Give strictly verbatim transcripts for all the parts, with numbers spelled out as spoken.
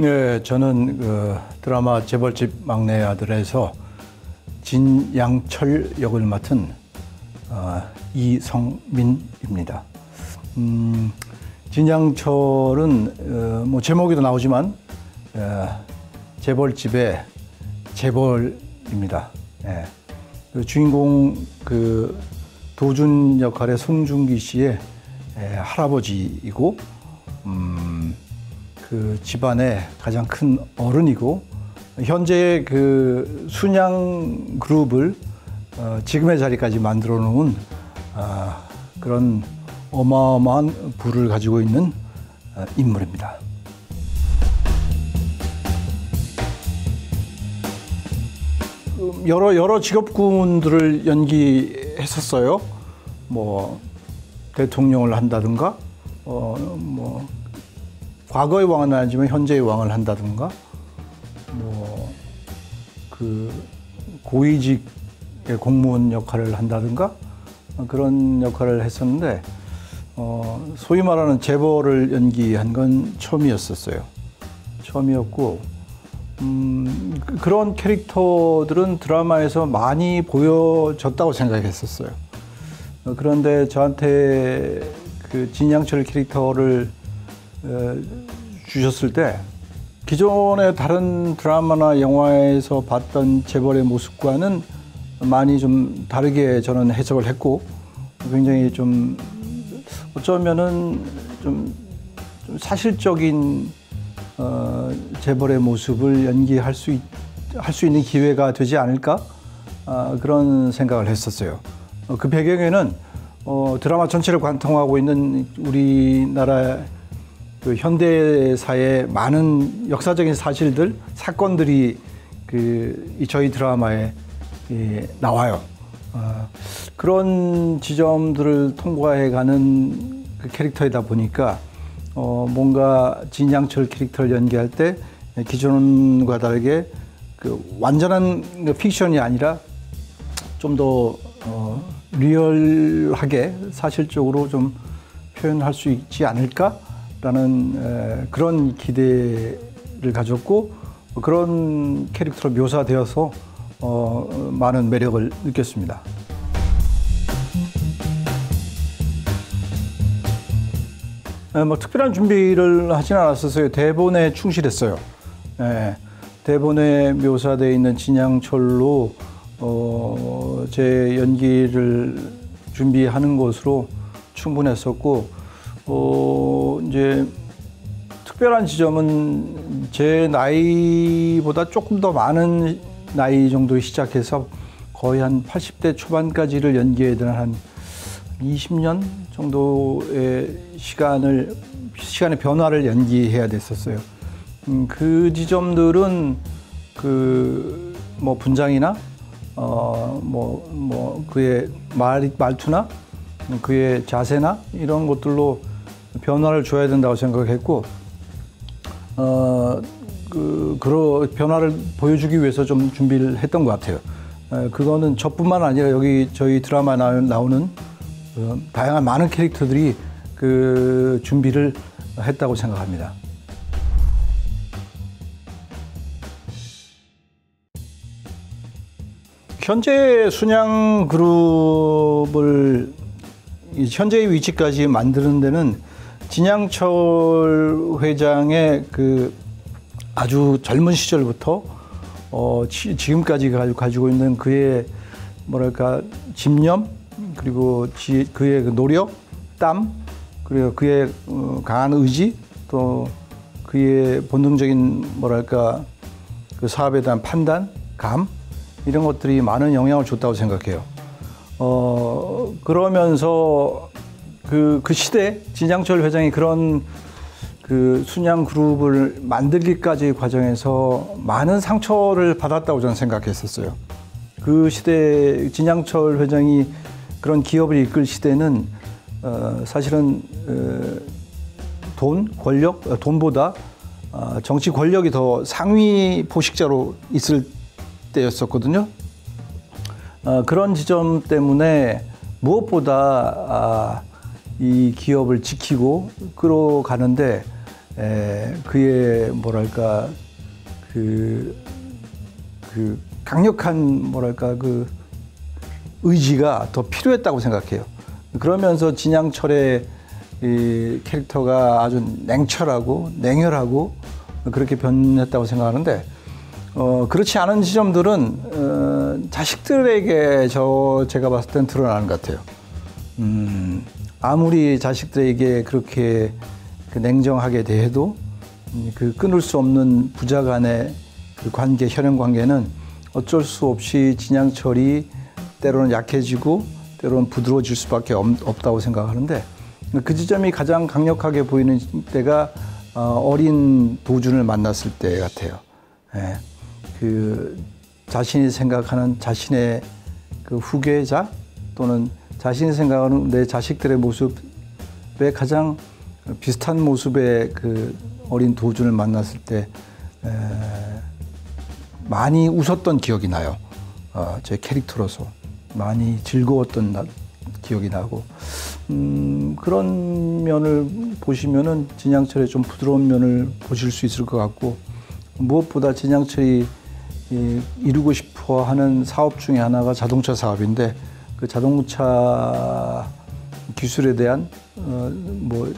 네, 저는 그 드라마 재벌집 막내 아들에서 진양철 역을 맡은 어, 이성민입니다. 음, 진양철은 어, 뭐 제목에도 나오지만 어, 재벌집의 재벌입니다. 예. 그 주인공 그 도준 역할의 송중기 씨의 예, 할아버지이고, 음, 그 집안의 가장 큰 어른이고, 현재 그 순양 그룹을 어, 지금의 자리까지 만들어 놓은 어, 그런 어마어마한 부를 가지고 있는 어, 인물입니다. 여러 여러 직업군들을 연기했었어요. 뭐 대통령을 한다든가, 어 뭐 과거의 왕은 아니지만 현재의 왕을 한다든가, 뭐 그 고위직의 공무원 역할을 한다든가 그런 역할을 했었는데, 어 소위 말하는 재벌을 연기한 건 처음이었었어요. 처음이었고, 음, 그런 캐릭터들은 드라마에서 많이 보여졌다고 생각했었어요. 그런데 저한테 그 진양철 캐릭터를 에, 주셨을 때, 기존의 다른 드라마나 영화에서 봤던 재벌의 모습과는 많이 좀 다르게 저는 해석을 했고, 굉장히 좀 어쩌면은 좀, 좀 사실적인 어, 재벌의 모습을 연기할 수, 있, 할 수 있는 기회가 되지 않을까? 어, 그런 생각을 했었어요. 어, 그 배경에는 어, 드라마 전체를 관통하고 있는 우리나라 그 현대사의 많은 역사적인 사실들, 사건들이 그, 이 저희 드라마에 예, 나와요. 어, 그런 지점들을 통과해가는 그 캐릭터이다 보니까 어, 뭔가 진양철 캐릭터를 연기할 때 기존과 다르게 그 완전한 그 픽션이 아니라 좀 더 어, 리얼하게 사실적으로 좀 표현할 수 있지 않을까라는 에, 그런 기대를 가졌고, 그런 캐릭터로 묘사되어서 어, 많은 매력을 느꼈습니다. 에, 뭐 특별한 준비를 하진 않았었어요. 대본에 충실했어요. 에, 대본에 묘사되어 있는 진양철로 어, 제 연기를 준비하는 것으로 충분했었고, 어, 이제 특별한 지점은 제 나이보다 조금 더 많은 나이 정도 시작해서 거의 한 팔십 대 초반까지를 연기해야 되는 한 이십 년 정도의 시간을, 시간의 변화를 연기해야 됐었어요. 음, 그 지점들은 그 뭐 분장이나 어, 뭐, 뭐, 그의 말, 말투나 그의 자세나 이런 것들로 변화를 줘야 된다고 생각했고, 어, 그, 그런 변화를 보여주기 위해서 좀 준비를 했던 것 같아요. 에, 그거는 저뿐만 아니라 여기 저희 드라마에 나오는 그 다양한 많은 캐릭터들이 그 준비를 했다고 생각합니다. 현재 순양 그룹을 현재의 위치까지 만드는 데는 진양철 회장의 그 아주 젊은 시절부터 어 지, 지금까지 가지고 있는 그의 뭐랄까 집념, 그리고 지, 그의 그 노력, 땀, 그리고 그의 어, 강한 의지, 또 그의 본능적인 뭐랄까 그 사업에 대한 판단, 감, 이런 것들이 많은 영향을 줬다고 생각해요. 어, 그러면서 그, 그 시대, 진양철 회장이 그런 그 순양 그룹을 만들기까지의 과정에서 많은 상처를 받았다고 저는 생각했었어요. 그 시대, 진양철 회장이 그런 기업을 이끌 시대는 어, 사실은 어, 돈, 권력, 돈보다 어, 정치 권력이 더 상위 포식자로 있을 때였었거든요. 어, 그런 지점 때문에 무엇보다 아, 이 기업을 지키고 끌어가는데 에, 그의 뭐랄까 그, 그 강력한 뭐랄까 그 의지가 더 필요했다고 생각해요. 그러면서 진양철의 이 캐릭터가 아주 냉철하고 냉혈하고 그렇게 변했다고 생각하는데, 어, 그렇지 않은 지점들은 어, 자식들에게 저 제가 봤을 땐 드러나는 것 같아요. 음, 아무리 자식들에게 그렇게 그 냉정하게 대해도 그 끊을 수 없는 부자 간의 그 관계, 혈연 관계는 어쩔 수 없이 진양철이 때로는 약해지고 때로는 부드러워질 수밖에 없다고 생각하는데, 그 지점이 가장 강력하게 보이는 때가 어린 도준을 만났을 때 같아요. 예. 그 자신이 생각하는 자신의 그 후계자 또는 자신이 생각하는 내 자식들의 모습에 가장 비슷한 모습의 그 어린 도준을 만났을 때 에, 많이 웃었던 기억이 나요. 어, 제 캐릭터로서 많이 즐거웠던 나, 기억이 나고, 음, 그런 면을 보시면은 진양철의 좀 부드러운 면을 보실 수 있을 것 같고, 무엇보다 진양철이 이, 이루고 싶어 하는 사업 중에 하나가 자동차 사업인데, 그 자동차 기술에 대한 어, 뭐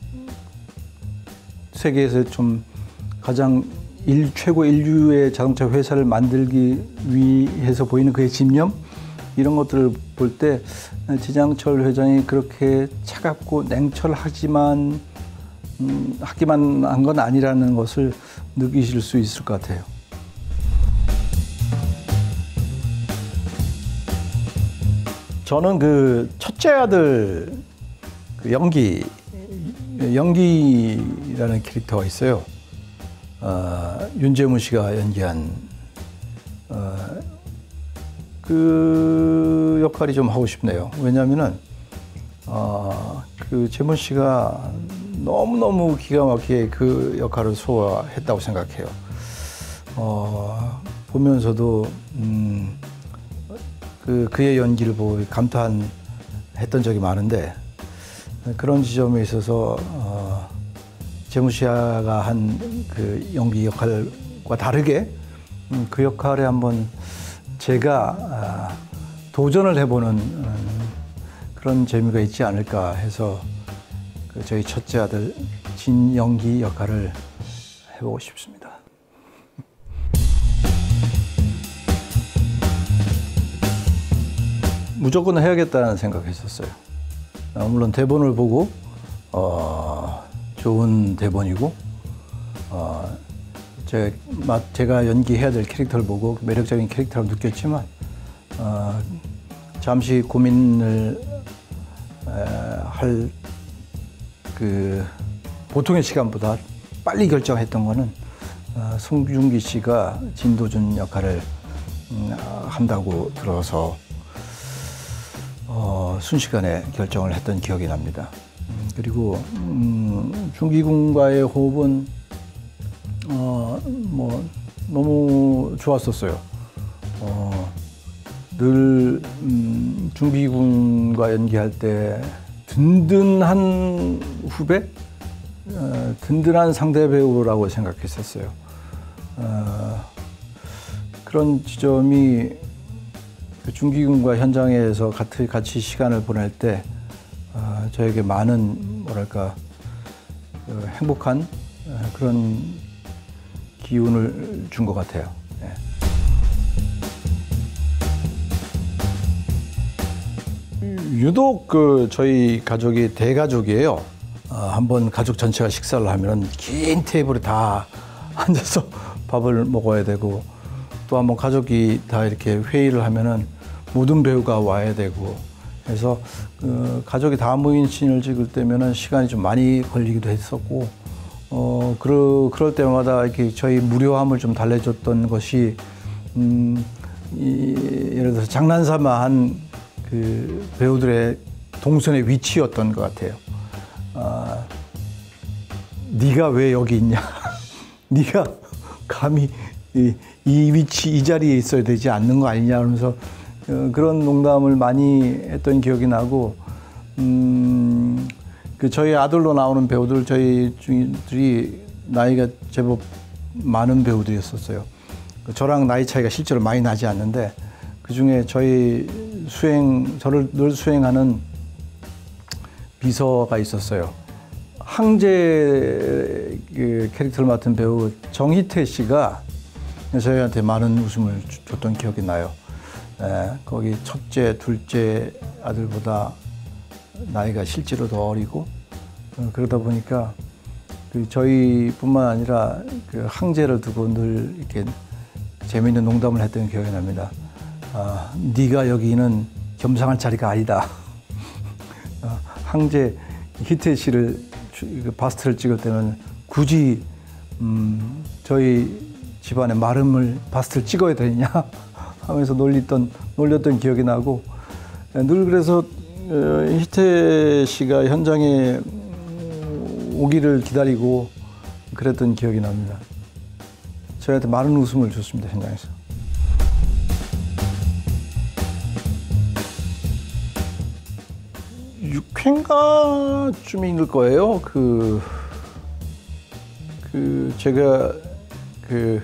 세계에서 좀 가장 일, 최고 인류의 자동차 회사를 만들기 위해서 보이는 그의 집념, 이런 것들을 볼 때 진양철 회장이 그렇게 차갑고 냉철하지만 음, 하기만 한 건 아니라는 것을 느끼실 수 있을 것 같아요. 저는 그 첫째 아들 그 연기, 연기라는 캐릭터가 있어요. 어, 윤제문 씨가 연기한 어, 그 역할이 좀 하고 싶네요. 왜냐하면은 어, 그 제문 씨가 너무너무 기가 막히게 그 역할을 소화했다고 생각해요. 어, 보면서도 음, 그, 그의 연기를 보고 감탄했던 적이 많은데, 그런 지점에 있어서 어, 제문 씨가 한 그 연기 역할과 다르게 음, 그 역할에 한번 제가 아, 도전을 해보는 음, 그런 재미가 있지 않을까 해서 그 저희 첫째 아들 진연기 역할을 해보고 싶습니다. 무조건 해야겠다는 생각했었어요. 어, 물론 대본을 보고 어, 좋은 대본이고 어, 제, 제가 연기해야 될 캐릭터를 보고 매력적인 캐릭터라고 느꼈지만 어, 잠시 고민을 할 그 보통의 시간보다 빨리 결정했던 거는 어, 송중기 씨가 진도준 역할을 음, 한다고 들어서 어, 순식간에 결정을 했던 기억이 납니다. 음, 그리고 음, 중기군과의 호흡은 어, 뭐 너무 좋았었어요. 어, 늘 음, 중기군과 연기할 때 든든한 후배, 어, 든든한 상대 배우라고 생각했었어요. 어, 그런 지점이 중기군과 현장에서 같이, 같이 시간을 보낼 때 어, 저에게 많은 뭐랄까 그 행복한 어, 그런 기운을 준 것 같아요. 네. 유독 그 저희 가족이 대가족이에요. 어, 한번 가족 전체가 식사를 하면 긴 테이블에 다 앉아서 밥을 먹어야 되고, 또 한번 가족이 다 이렇게 회의를 하면은 모든 배우가 와야 되고 해서 그 가족이 다 모인 씬을 찍을 때면은 시간이 좀 많이 걸리기도 했었고, 어 그러, 그럴 때마다 이렇게 저희 무료함을 좀 달래줬던 것이 음, 이, 예를 들어서 장난삼아 한 그 배우들의 동선의 위치였던 것 같아요. 아, 네가 왜 여기 있냐? 네가 감히 이, 이 위치, 이 자리에 있어야 되지 않는 거 아니냐 하면서 어, 그런 농담을 많이 했던 기억이 나고, 음, 그 저희 아들로 나오는 배우들 저희 중들이 나이가 제법 많은 배우들이었었어요. 저랑 나이 차이가 실제로 많이 나지 않는데 그 중에 저희 수행 저를 늘 수행하는 비서가 있었어요. 항제 그 캐릭터를 맡은 배우 정희태 씨가 저희한테 많은 웃음을 줬던 기억이 나요. 에, 거기 첫째, 둘째 아들보다 나이가 실제로 더 어리고 어, 그러다 보니까 그 저희뿐만 아니라 그 항제를 두고 늘 이렇게 재미있는 농담을 했던 기억이 납니다. 아, 네가 여기는 겸상할 자리가 아니다. 아, 항제 희태 씨를 바스트를 찍을 때는 굳이 음, 저희 집안의 마름을 바스트를 찍어야 되느냐 하면서 놀렸던 놀렸던 기억이 나고 늘 그래서 희태 씨가 현장에 오기를 기다리고 그랬던 기억이 납니다. 저희한테 많은 웃음을 줬습니다, 현장에서. 육 회인가쯤일 거예요. 그, 그, 제가, 그,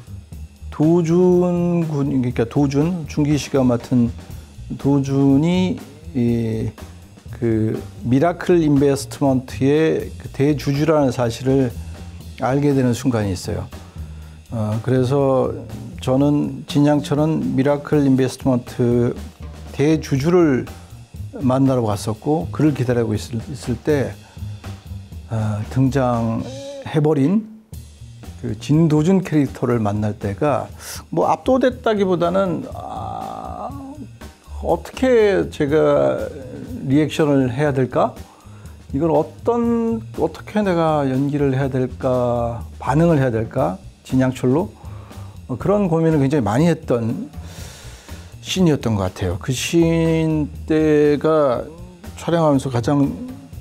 도준 군, 그러니까 도준, 준기 씨가 맡은 도준이, 이, 그, 미라클 인베스트먼트의 그 대주주라는 사실을 알게 되는 순간이 있어요. 어, 그래서 저는 진양철은 미라클 인베스트먼트 대주주를 만나러 갔었고 그를 기다리고 있을, 있을 때 어, 등장해버린 그 진도준 캐릭터를 만날 때가 뭐 압도됐다기보다는 아, 어떻게 제가 리액션을 해야 될까? 이걸 어떤 어떻게 내가 연기를 해야 될까? 반응을 해야 될까? 진양철로 어, 그런 고민을 굉장히 많이 했던 씬이었던 것 같아요. 그 씬 때가 촬영하면서 가장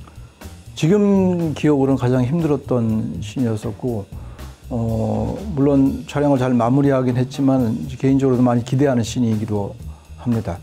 지금 기억으로는 가장 힘들었던 씬이었었고 어, 물론 촬영을 잘 마무리하긴 했지만 개인적으로도 많이 기대하는 씬이기도 합니다.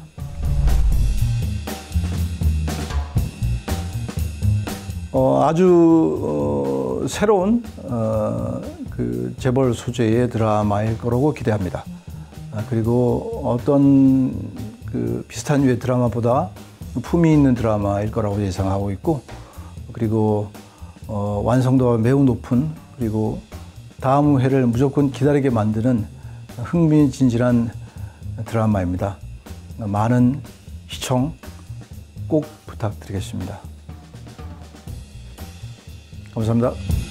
어, 아주 어, 새로운 어, 그 재벌 소재의 드라마일 거라고 기대합니다. 아, 그리고 어떤 그 비슷한 류의 드라마보다 품위 있는 드라마일 거라고 예상하고 있고 그리고 어, 완성도가 매우 높은 그리고 다음 회를 무조건 기다리게 만드는 흥미진진한 드라마입니다. 많은 시청 꼭 부탁드리겠습니다. 감사합니다.